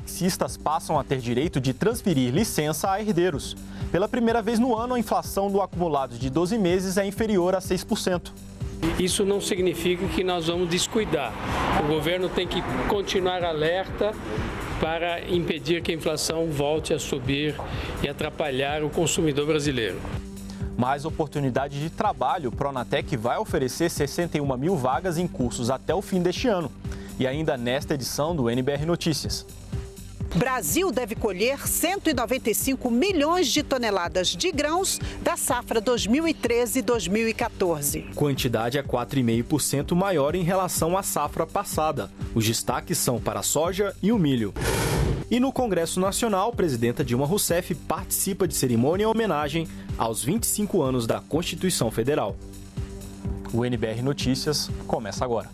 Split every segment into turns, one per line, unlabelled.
taxistas passam a ter direito de transferir licença a herdeiros. Pela primeira vez no ano, a inflação do acumulado de 12 meses é inferior a 6%.
Isso não significa que nós vamos descuidar. O governo tem que continuar alerta para impedir que a inflação volte a subir e atrapalhar o consumidor brasileiro.
Mais oportunidade de trabalho, o Pronatec vai oferecer 61 mil vagas em cursos até o fim deste ano. E ainda nesta edição do NBR Notícias.
Brasil deve colher 195 milhões de toneladas de grãos da safra 2013-2014.
Quantidade é 4,5% maior em relação à safra passada. Os destaques são para a soja e o milho. E no Congresso Nacional, a presidenta Dilma Rousseff participa de cerimônia em homenagem aos 25 anos da Constituição Federal. O NBR Notícias começa agora.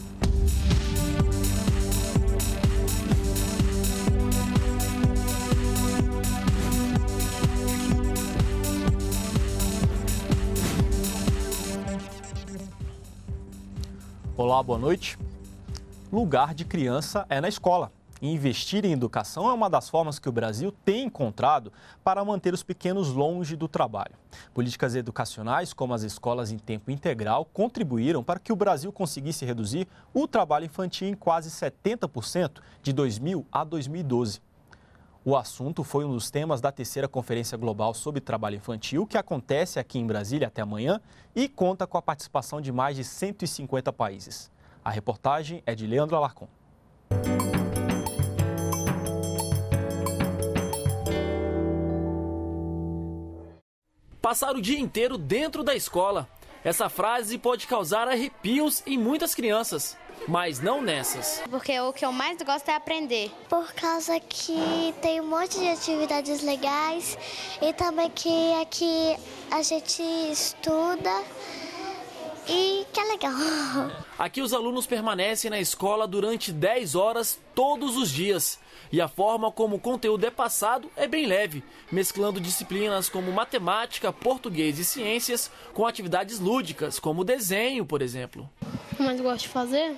Olá, boa noite. Lugar de criança é na escola. Investir em educação é uma das formas que o Brasil tem encontrado para manter os pequenos longe do trabalho. Políticas educacionais, como as escolas em tempo integral, contribuíram para que o Brasil conseguisse reduzir o trabalho infantil em quase 70% de 2000 a 2012. O assunto foi um dos temas da terceira Conferência Global sobre Trabalho Infantil, que acontece aqui em Brasília até amanhã e conta com a participação de mais de 150 países. A reportagem é de Leandro Alarcon.
Passar o dia inteiro dentro da escola. Essa frase pode causar arrepios em muitas crianças, mas não nessas.
Porque o que eu mais gosto é aprender.
Por causa que tem um monte de atividades legais e também que aqui a gente estuda e que é legal.
Aqui os alunos permanecem na escola durante 10 horas todos os dias. E a forma como o conteúdo é passado é bem leve, mesclando disciplinas como matemática, português e ciências com atividades lúdicas, como desenho, por exemplo.
O que eu mais gosto de fazer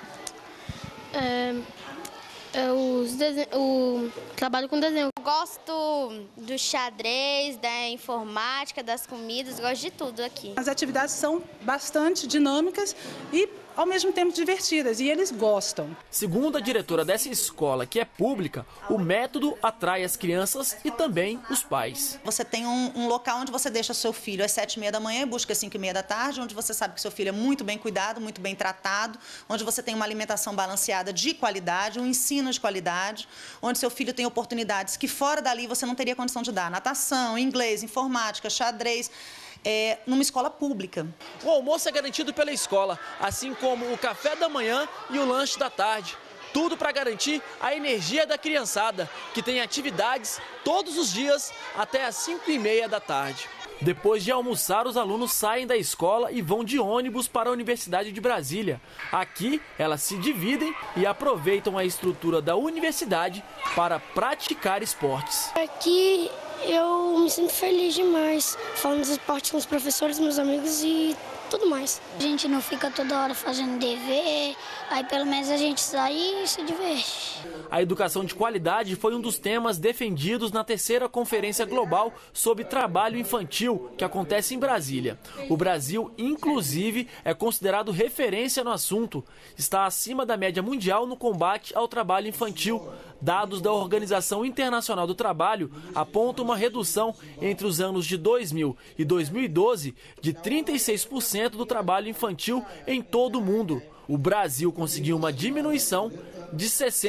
o trabalho com desenho.
Eu gosto do xadrez, da informática, das comidas, gosto de tudo aqui.
As atividades são bastante dinâmicas e ao mesmo tempo divertidas, e eles gostam.
Segundo a diretora dessa escola, que é pública, o método atrai as crianças e também os pais.
Você tem um local onde você deixa seu filho às 7h30 da manhã e busca às 5h30 da tarde, onde você sabe que seu filho é muito bem cuidado, muito bem tratado, onde você tem uma alimentação balanceada de qualidade, um ensino de qualidade, onde seu filho tem oportunidades que fora dali você não teria condição de dar. Natação, inglês, informática, xadrez. Numa escola pública.
O almoço é garantido pela escola, assim como o café da manhã e o lanche da tarde. Tudo para garantir a energia da criançada, que tem atividades todos os dias até às 5h30 da tarde. Depois de almoçar, os alunos saem da escola e vão de ônibus para a Universidade de Brasília. Aqui, elas se dividem e aproveitam a estrutura da universidade para praticar esportes.
Aqui eu me sinto feliz demais, falando dos esportes com os professores, meus amigos e tudo mais.
A gente não fica toda hora fazendo dever, aí pelo menos a gente sai e se diverte.
A educação de qualidade foi um dos temas defendidos na terceira Conferência Global sobre Trabalho Infantil, que acontece em Brasília. O Brasil, inclusive, é considerado referência no assunto. Está acima da média mundial no combate ao trabalho infantil. Dados da Organização Internacional do Trabalho apontam uma redução entre os anos de 2000 e 2012 de 36% do trabalho infantil em todo o mundo. O Brasil conseguiu uma diminuição de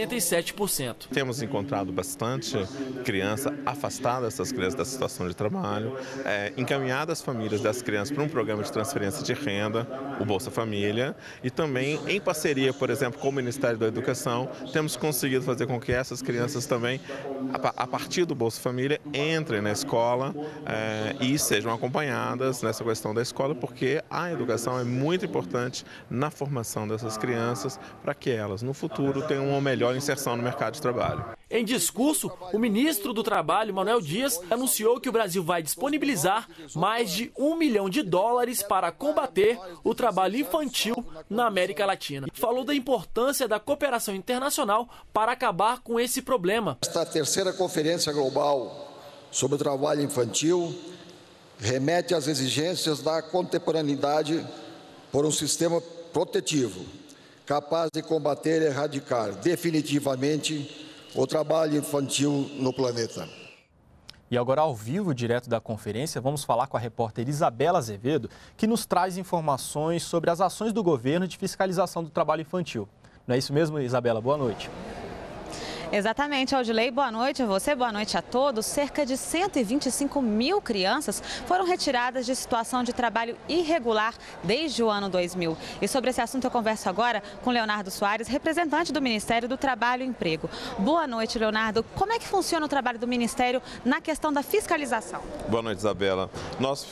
67%.
Temos encontrado bastante criança afastada, essas crianças da situação de trabalho, encaminhada as famílias das crianças para um programa de transferência de renda, o Bolsa Família, e também em parceria, por exemplo, com o Ministério da Educação, temos conseguido fazer com que essas crianças também, a partir do Bolsa Família, entrem na escola e sejam acompanhadas nessa questão da escola, porque a educação é muito importante na formação dessas crianças para que elas, no futuro, tenham uma melhor inserção no mercado de trabalho.
Em discurso, o ministro do Trabalho, Manuel Dias, anunciou que o Brasil vai disponibilizar mais de $1 milhão para combater o trabalho infantil na América Latina. Falou da importância da cooperação internacional para acabar com esse problema.
Esta terceira conferência global sobre o trabalho infantil remete às exigências da contemporaneidade por um sistema protetivo, capaz de combater e erradicar definitivamente o trabalho infantil no planeta.
E agora, ao vivo, direto da conferência, vamos falar com a repórter Isabela Azevedo, que nos traz informações sobre as ações do governo de fiscalização do trabalho infantil. Não é isso mesmo, Isabela? Boa noite.
Exatamente, Aldilei. Boa noite a você, boa noite a todos. Cerca de 125 mil crianças foram retiradas de situação de trabalho irregular desde o ano 2000. E sobre esse assunto eu converso agora com Leonardo Soares, representante do Ministério do Trabalho e Emprego. Boa noite, Leonardo. Como é que funciona o trabalho do Ministério na questão da fiscalização?
Boa noite, Isabela. Nós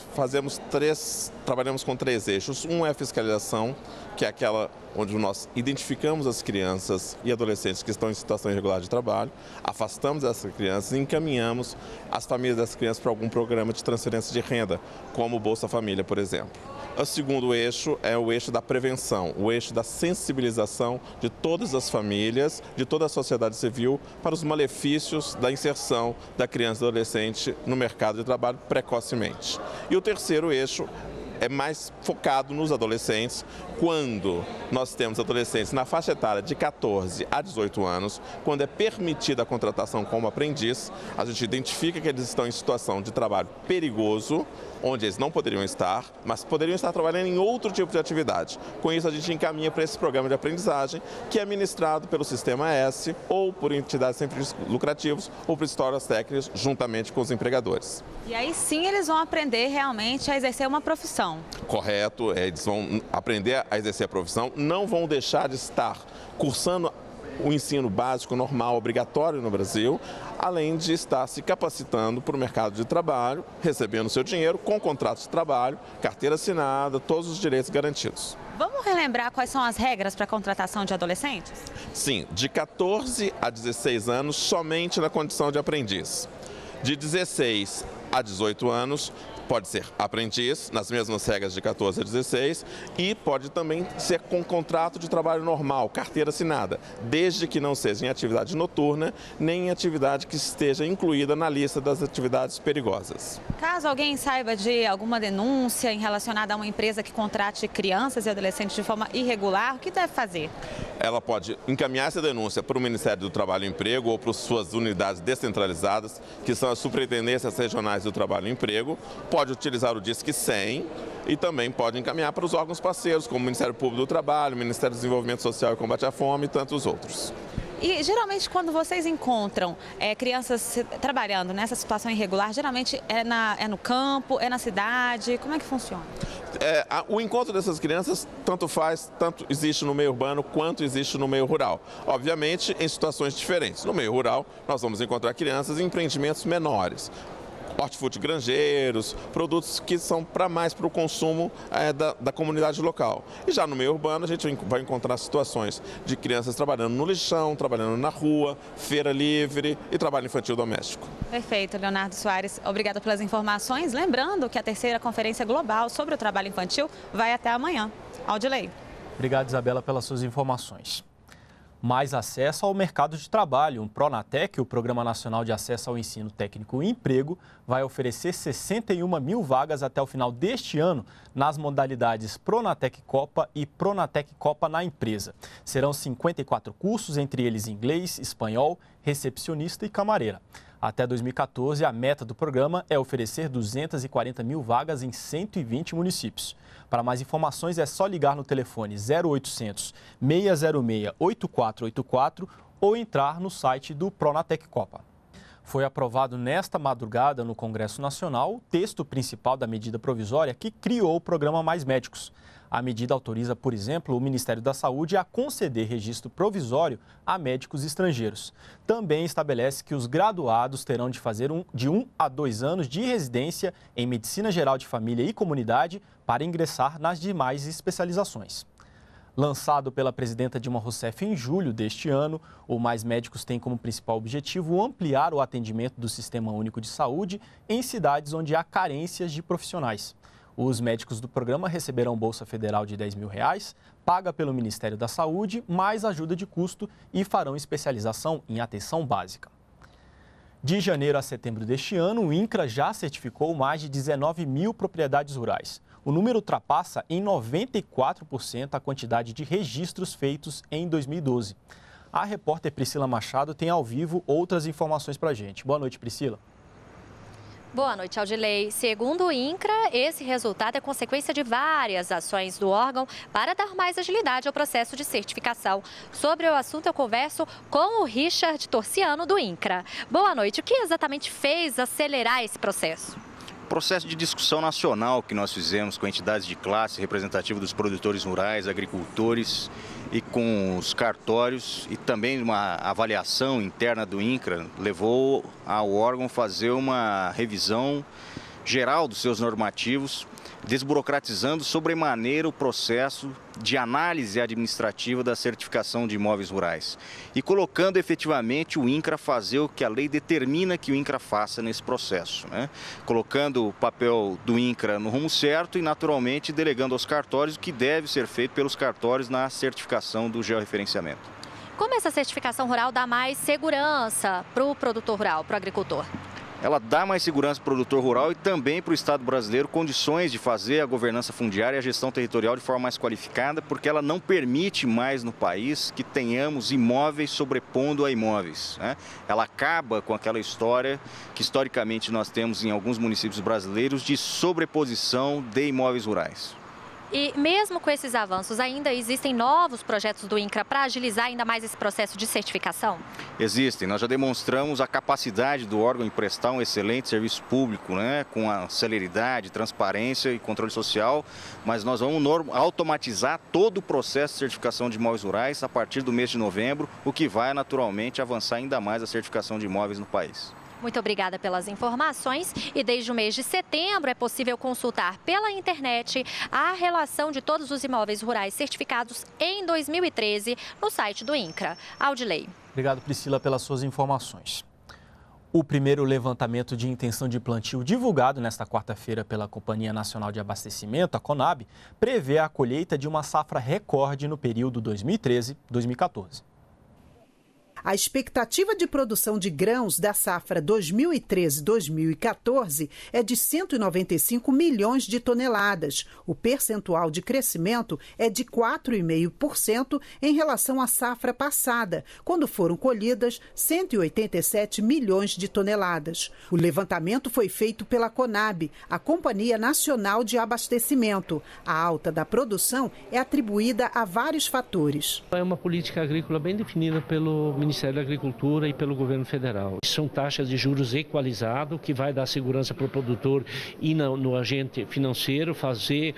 trabalhamos com 3 eixos. Um é a fiscalização, que é aquela onde nós identificamos as crianças e adolescentes que estão em situação irregular de trabalho, afastamos essas crianças e encaminhamos as famílias dessas crianças para algum programa de transferência de renda, como o Bolsa Família, por exemplo. O segundo eixo é o eixo da prevenção, o eixo da sensibilização de todas as famílias, de toda a sociedade civil, para os malefícios da inserção da criança e adolescente no mercado de trabalho precocemente. E o terceiro eixo é mais focado nos adolescentes, quando nós temos adolescentes na faixa etária de 14 a 18 anos, quando é permitida a contratação como aprendiz, a gente identifica que eles estão em situação de trabalho perigoso, onde eles não poderiam estar, mas poderiam estar trabalhando em outro tipo de atividade. Com isso, a gente encaminha para esse programa de aprendizagem, que é ministrado pelo Sistema S, ou por entidades sem fins lucrativos, ou por escolas técnicas, juntamente com os empregadores.
E aí sim eles vão aprender realmente a exercer uma profissão.
Correto, eles vão aprender a exercer a profissão, não vão deixar de estar cursando o ensino básico normal, obrigatório no Brasil, além de estar se capacitando para o mercado de trabalho, recebendo seu dinheiro com contratos de trabalho, carteira assinada, todos os direitos garantidos.
Vamos relembrar quais são as regras para a contratação de adolescentes?
Sim, de 14 a 16 anos, somente na condição de aprendiz. De 16 a 18 anos, pode ser aprendiz, nas mesmas regras de 14 a 16, e pode também ser com contrato de trabalho normal, carteira assinada, desde que não seja em atividade noturna, nem em atividade que esteja incluída na lista das atividades perigosas.
Caso alguém saiba de alguma denúncia relacionada a uma empresa que contrate crianças e adolescentes de forma irregular, o que deve fazer?
Ela pode encaminhar essa denúncia para o Ministério do Trabalho e Emprego ou para suas unidades descentralizadas, que são as superintendências regionais do Trabalho e Emprego, pode utilizar o Disque 100 e também pode encaminhar para os órgãos parceiros, como o Ministério Público do Trabalho, o Ministério do Desenvolvimento Social e Combate à Fome e tantos outros.
E geralmente quando vocês encontram crianças trabalhando nessa situação irregular, geralmente é no campo, é na cidade, como é que funciona?
O encontro dessas crianças tanto existe no meio urbano quanto existe no meio rural. Obviamente em situações diferentes. No meio rural nós vamos encontrar crianças em empreendimentos menores. Hortifrutigranjeiros, produtos que são mais para o consumo da comunidade local. E já no meio urbano a gente vai encontrar situações de crianças trabalhando no lixão, trabalhando na rua, feira livre e trabalho infantil doméstico.
Perfeito, Leonardo Soares. Obrigada pelas informações. Lembrando que a terceira Conferência Global sobre o Trabalho Infantil vai até amanhã. Aldilei.
Obrigado, Isabela, pelas suas informações. Mais acesso ao mercado de trabalho. O Pronatec, o Programa Nacional de Acesso ao Ensino Técnico e Emprego, vai oferecer 61 mil vagas até o final deste ano nas modalidades Pronatec Copa e Pronatec Copa na Empresa. Serão 54 cursos, entre eles inglês, espanhol, recepcionista e camareira. Até 2014, a meta do programa é oferecer 240 mil vagas em 120 municípios. Para mais informações, é só ligar no telefone 0800 606 8484 ou entrar no site do Pronatec Copa. Foi aprovado nesta madrugada no Congresso Nacional o texto principal da medida provisória que criou o programa Mais Médicos. A medida autoriza, por exemplo, o Ministério da Saúde a conceder registro provisório a médicos estrangeiros. Também estabelece que os graduados terão de fazer de 1 a 2 anos de residência em Medicina Geral de Família e Comunidade para ingressar nas demais especializações. Lançado pela presidenta Dilma Rousseff em julho deste ano, o Mais Médicos tem como principal objetivo ampliar o atendimento do Sistema Único de Saúde em cidades onde há carências de profissionais. Os médicos do programa receberão bolsa federal de R$10 mil, paga pelo Ministério da Saúde, mais ajuda de custo e farão especialização em atenção básica. De janeiro a setembro deste ano, o INCRA já certificou mais de 19 mil propriedades rurais. O número ultrapassa em 94% a quantidade de registros feitos em 2012. A repórter Priscila Machado tem ao vivo outras informações para a gente. Boa noite, Priscila.
Boa noite, Aldilei. Segundo o INCRA, esse resultado é consequência de várias ações do órgão para dar mais agilidade ao processo de certificação. Sobre o assunto, eu converso com o Richard Torciano, do INCRA. Boa noite. O que exatamente fez acelerar esse processo?
Processo de discussão nacional que nós fizemos com entidades de classe representativa dos produtores rurais, agricultores e com os cartórios, e também uma avaliação interna do INCRA levou ao órgão fazer uma revisão geral dos seus normativos, desburocratizando sobremaneira o processo de análise administrativa da certificação de imóveis rurais e colocando efetivamente o INCRA a fazer o que a lei determina que o INCRA faça nesse processo, né? Colocando o papel do INCRA no rumo certo e naturalmente delegando aos cartórios o que deve ser feito pelos cartórios na certificação do georreferenciamento.
Como essa certificação rural dá mais segurança para o produtor rural, para o agricultor?
Ela dá mais segurança para o produtor rural e também para o Estado brasileiro condições de fazer a governança fundiária e a gestão territorial de forma mais qualificada, porque ela não permite mais no país que tenhamos imóveis sobrepondo a imóveis, né? Ela acaba com aquela história que historicamente nós temos em alguns municípios brasileiros de sobreposição de imóveis rurais.
E mesmo com esses avanços, ainda existem novos projetos do INCRA para agilizar ainda mais esse processo de certificação?
Existem. Nós já demonstramos a capacidade do órgão em prestar um excelente serviço público, né, com a celeridade, transparência e controle social, mas nós vamos automatizar todo o processo de certificação de imóveis rurais a partir do mês de novembro, o que vai naturalmente avançar ainda mais a certificação de imóveis no país.
Muito obrigada pelas informações. E desde o mês de setembro é possível consultar pela internet a relação de todos os imóveis rurais certificados em 2013 no site do INCRA. Aldilei.
Obrigado, Priscila, pelas suas informações. O primeiro levantamento de intenção de plantio divulgado nesta quarta-feira pela Companhia Nacional de Abastecimento, a Conab, prevê a colheita de uma safra recorde no período 2013-2014.
A expectativa de produção de grãos da safra 2013-2014 é de 195 milhões de toneladas. O percentual de crescimento é de 4,5% em relação à safra passada, quando foram colhidas 187 milhões de toneladas. O levantamento foi feito pela Conab, a Companhia Nacional de Abastecimento. A alta da produção é atribuída a vários fatores.
É uma política agrícola bem definida pelo Ministério da Agricultura e pelo governo federal. São taxas de juros equalizadas, que vai dar segurança para o produtor e no agente financeiro fazer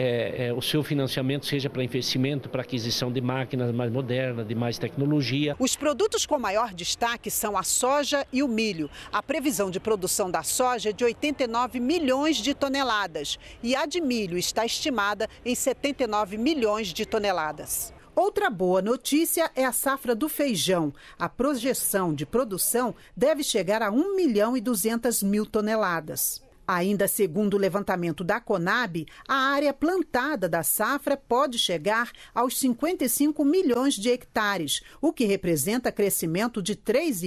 o seu financiamento, seja para investimento, para aquisição de máquinas mais modernas, de mais tecnologia.
Os produtos com maior destaque são a soja e o milho. A previsão de produção da soja é de 89 milhões de toneladas e a de milho está estimada em 79 milhões de toneladas. Outra boa notícia é a safra do feijão. A projeção de produção deve chegar a 1.200.000 toneladas. Ainda segundo o levantamento da Conab, a área plantada da safra pode chegar aos 55 milhões de hectares, o que representa crescimento de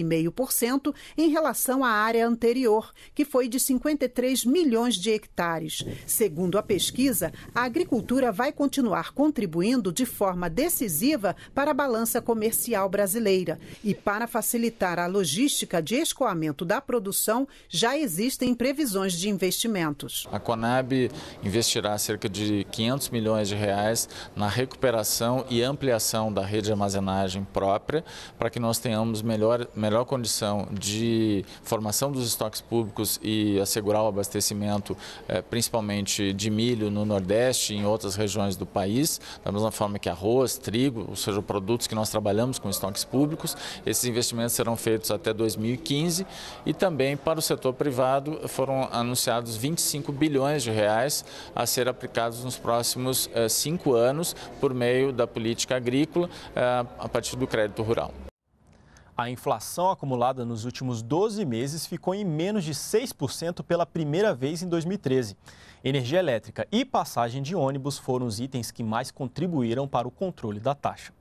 3,5% em relação à área anterior, que foi de 53 milhões de hectares. Segundo a pesquisa, a agricultura vai continuar contribuindo de forma decisiva para a balança comercial brasileira. E para facilitar a logística de escoamento da produção, já existem previsões de investimentos.
A Conab investirá cerca de 500 milhões de reais na recuperação e ampliação da rede de armazenagem própria, para que nós tenhamos melhor condição de formação dos estoques públicos e assegurar o abastecimento, principalmente de milho no Nordeste e em outras regiões do país, da mesma forma que arroz, trigo, ou seja, produtos que nós trabalhamos com estoques públicos. Esses investimentos serão feitos até 2015 e também para o setor privado foram anunciados anunciados 25 bilhões de reais a ser aplicados nos próximos 5 anos por meio da política agrícola a partir do crédito rural.
A inflação acumulada nos últimos 12 meses ficou em menos de 6% pela primeira vez em 2013. Energia elétrica e passagem de ônibus foram os itens que mais contribuíram para o controle da taxa.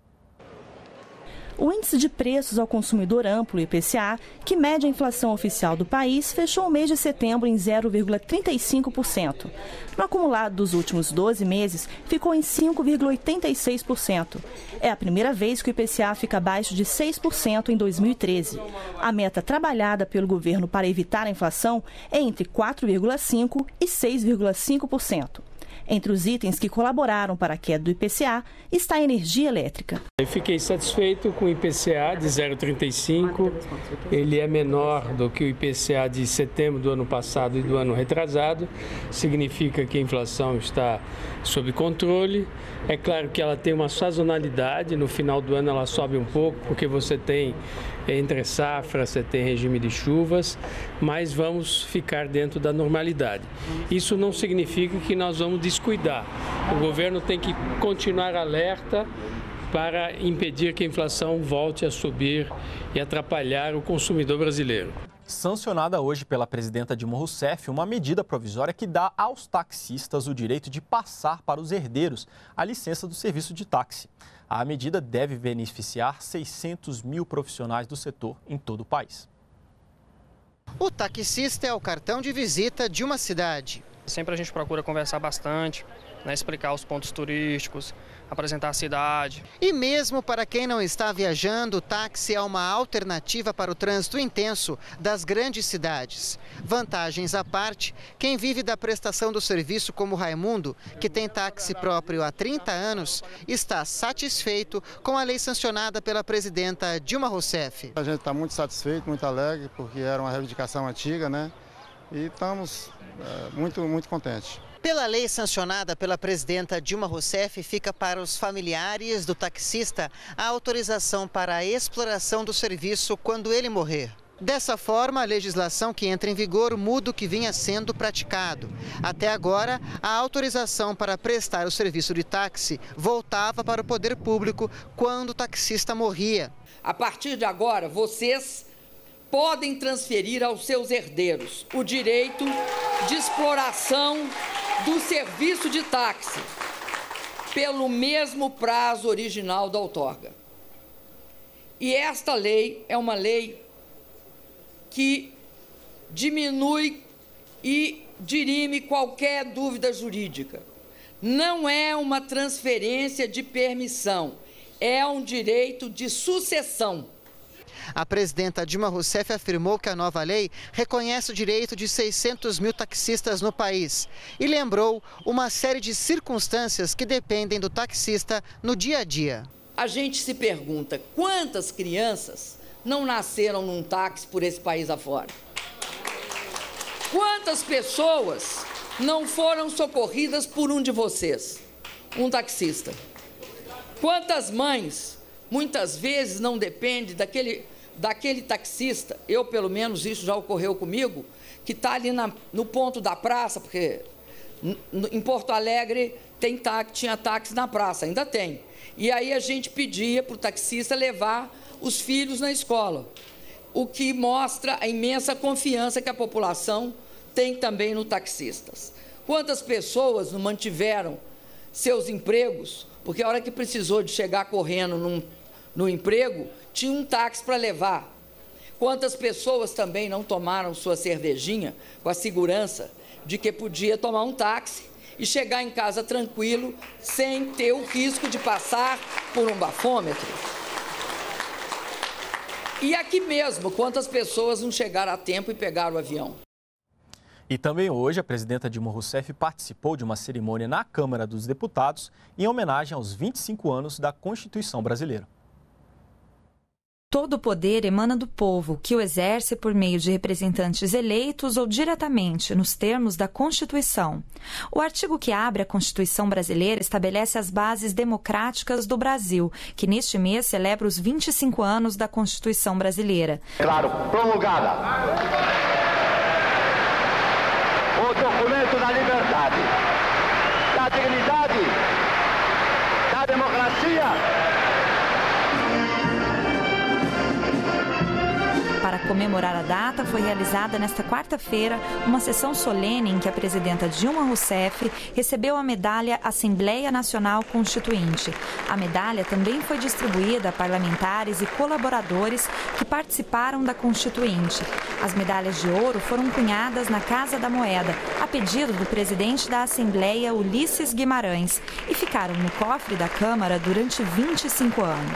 O Índice de Preços ao Consumidor Amplo, IPCA, que mede a inflação oficial do país, fechou o mês de setembro em 0,35%. No acumulado dos últimos 12 meses, ficou em 5,86%. É a primeira vez que o IPCA fica abaixo de 6% em 2013. A meta trabalhada pelo governo para evitar a inflação é entre 4,5% e 6,5%. Entre os itens que colaboraram para a queda do IPCA está a energia elétrica.
Eu fiquei satisfeito com o IPCA de 0,35. Ele é menor do que o IPCA de setembro do ano passado e do ano retrasado. Significa que a inflação está sob controle. É claro que ela tem uma sazonalidade. No final do ano ela sobe um pouco, porque você tem entre safra, você tem regime de chuvas, mas vamos ficar dentro da normalidade. Isso não significa que nós vamos descuidar. O governo tem que continuar alerta para impedir que a inflação volte a subir e atrapalhar o consumidor brasileiro.
Sancionada hoje pela presidenta Dilma Rousseff, uma medida provisória que dá aos taxistas o direito de passar para os herdeiros a licença do serviço de táxi. A medida deve beneficiar 600 mil profissionais do setor em todo o país.
O taxista é o cartão de visita de uma cidade.
Sempre a gente procura conversar bastante, explicar os pontos turísticos, apresentar a cidade.
E mesmo para quem não está viajando, o táxi é uma alternativa para o trânsito intenso das grandes cidades. Vantagens à parte, quem vive da prestação do serviço como Raimundo, que tem táxi próprio há 30 anos, está satisfeito com a lei sancionada pela presidenta Dilma Rousseff.
A gente está muito satisfeito, muito alegre, porque era uma reivindicação antiga, E estamos muito contentes.
Pela lei sancionada pela presidenta Dilma Rousseff, fica para os familiares do taxista a autorização para a exploração do serviço quando ele morrer. Dessa forma, a legislação que entra em vigor muda o que vinha sendo praticado. Até agora, a autorização para prestar o serviço de táxi voltava para o poder público quando o taxista morria.
A partir de agora, vocês podem transferir aos seus herdeiros o direito de exploração do serviço de táxi pelo mesmo prazo original da outorga. E esta lei é uma lei que diminui e dirime qualquer dúvida jurídica. Não é uma transferência de permissão, é um direito de sucessão.
A presidenta Dilma Rousseff afirmou que a nova lei reconhece o direito de 600 mil taxistas no país e lembrou uma série de circunstâncias que dependem do taxista no dia a dia.
A gente se pergunta quantas crianças não nasceram num táxi por esse país afora? Quantas pessoas não foram socorridas por um de vocês, um taxista? Quantas mães, muitas vezes, não dependem daquele taxista, eu pelo menos isso já ocorreu comigo, que está ali no ponto da praça, porque em Porto Alegre tinha táxi na praça, ainda tem. E aí a gente pedia para o taxista levar os filhos na escola, o que mostra a imensa confiança que a população tem também no taxistas. Quantas pessoas não mantiveram seus empregos, porque a hora que precisou de chegar correndo no emprego, tinha um táxi para levar. Quantas pessoas também não tomaram sua cervejinha com a segurança de que podia tomar um táxi e chegar em casa tranquilo, sem ter o risco de passar por um bafômetro? E aqui mesmo, quantas pessoas não chegaram a tempo e pegaram o avião?
E também hoje a presidenta Dilma Rousseff participou de uma cerimônia na Câmara dos Deputados em homenagem aos 25 anos da Constituição brasileira.
Todo o poder emana do povo, que o exerce por meio de representantes eleitos ou diretamente, nos termos da Constituição. O artigo que abre a Constituição brasileira estabelece as bases democráticas do Brasil, que neste mês celebra os 25 anos da Constituição brasileira.
Claro, promulgada.
argumento da liberdade, da dignidade, da democracia.
Para comemorar a data, foi realizada nesta quarta-feira uma sessão solene em que a presidenta Dilma Rousseff recebeu a medalha Assembleia Nacional Constituinte. A medalha também foi distribuída a parlamentares e colaboradores que participaram da Constituinte. As medalhas de ouro foram cunhadas na Casa da Moeda, a pedido do presidente da Assembleia, Ulisses Guimarães, e ficaram no cofre da Câmara durante 25 anos.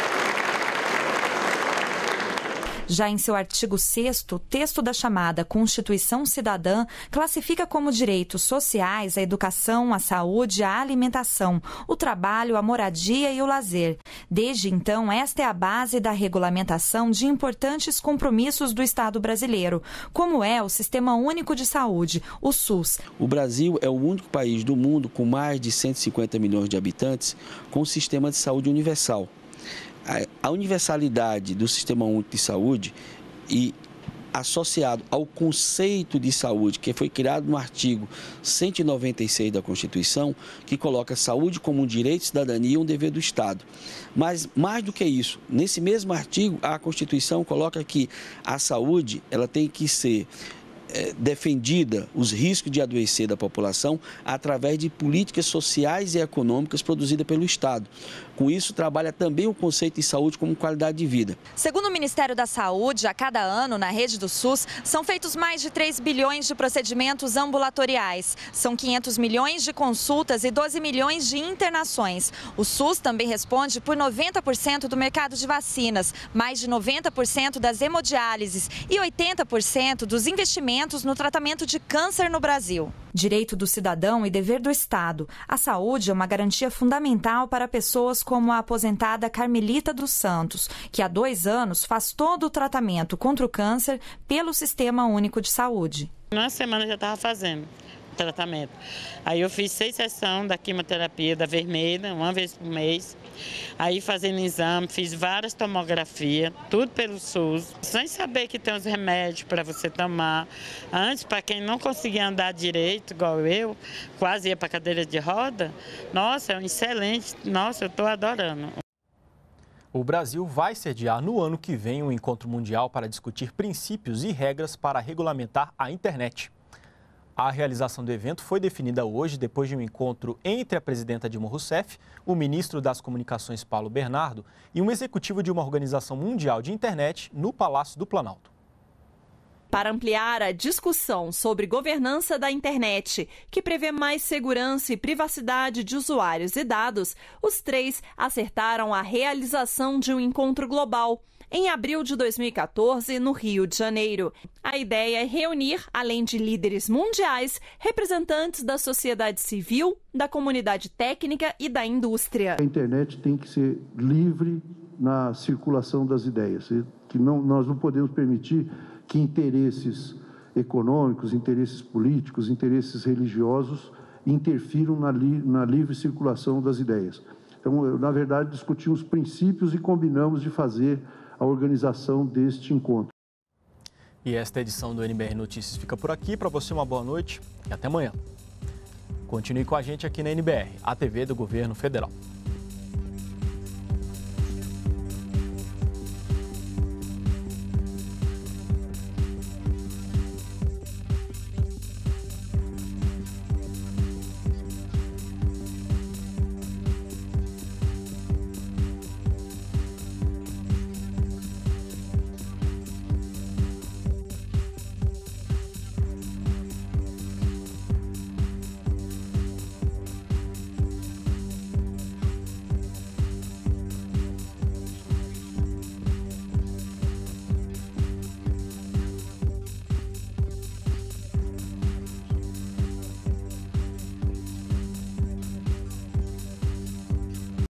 Já em seu artigo 6º, o texto da chamada Constituição Cidadã classifica como direitos sociais a educação, a saúde, a alimentação, o trabalho, a moradia e o lazer. Desde então, esta é a base da regulamentação de importantes compromissos do Estado brasileiro, como é o Sistema Único de Saúde, o SUS.
O Brasil é o único país do mundo com mais de 150 milhões de habitantes com um sistema de saúde universal. A universalidade do Sistema Único de Saúde e associado ao conceito de saúde, que foi criado no artigo 196 da Constituição, que coloca a saúde como um direito de cidadania e um dever do Estado. Mas, mais do que isso, nesse mesmo artigo, a Constituição coloca que a saúde ela tem que ser defendida, os riscos de adoecer da população, através de políticas sociais e econômicas produzidas pelo Estado. Com isso, trabalha também o conceito de saúde como qualidade de vida.
Segundo o Ministério da Saúde, a cada ano, na rede do SUS, são feitos mais de 3 bilhões de procedimentos ambulatoriais. São 500 milhões de consultas e 12 milhões de internações. O SUS também responde por 90% do mercado de vacinas, mais de 90% das hemodiálises e 80% dos investimentos no tratamento de câncer no Brasil. Direito do cidadão e dever do Estado. A saúde é uma garantia fundamental para pessoas como a aposentada Carmelita dos Santos, que há 2 anos faz todo o tratamento contra o câncer pelo Sistema Único de Saúde.
Na semana já estava fazendo tratamento. Aí eu fiz 6 sessões da quimioterapia da vermelha, uma vez por mês. Aí fazendo exame, fiz várias tomografias, tudo pelo SUS, sem saber que tem os remédios para você tomar. Antes, para quem não conseguia andar direito, igual eu, quase ia para cadeira de roda, nossa, é um excelente, nossa, eu estou adorando.
O Brasil vai sediar no ano que vem um encontro mundial para discutir princípios e regras para regulamentar a internet. A realização do evento foi definida hoje depois de um encontro entre a presidenta Dilma Rousseff, o ministro das Comunicações Paulo Bernardo e um executivo de uma organização mundial de internet no Palácio do Planalto.
Para ampliar a discussão sobre governança da internet, que prevê mais segurança e privacidade de usuários e dados, os 3 acertaram a realização de um encontro global em abril de 2014, no Rio de Janeiro. A ideia é reunir, além de líderes mundiais, representantes da sociedade civil, da comunidade técnica e da indústria.
A internet tem que ser livre na circulação das ideias, que nós não podemos permitir que interesses econômicos, interesses políticos, interesses religiosos interfiram na livre circulação das ideias. Então, na verdade, discutimos princípios e combinamos de fazer a organização deste encontro.
E esta edição do NBR Notícias fica por aqui. Para você, uma boa noite e até amanhã. Continue com a gente aqui na NBR, a TV do Governo Federal.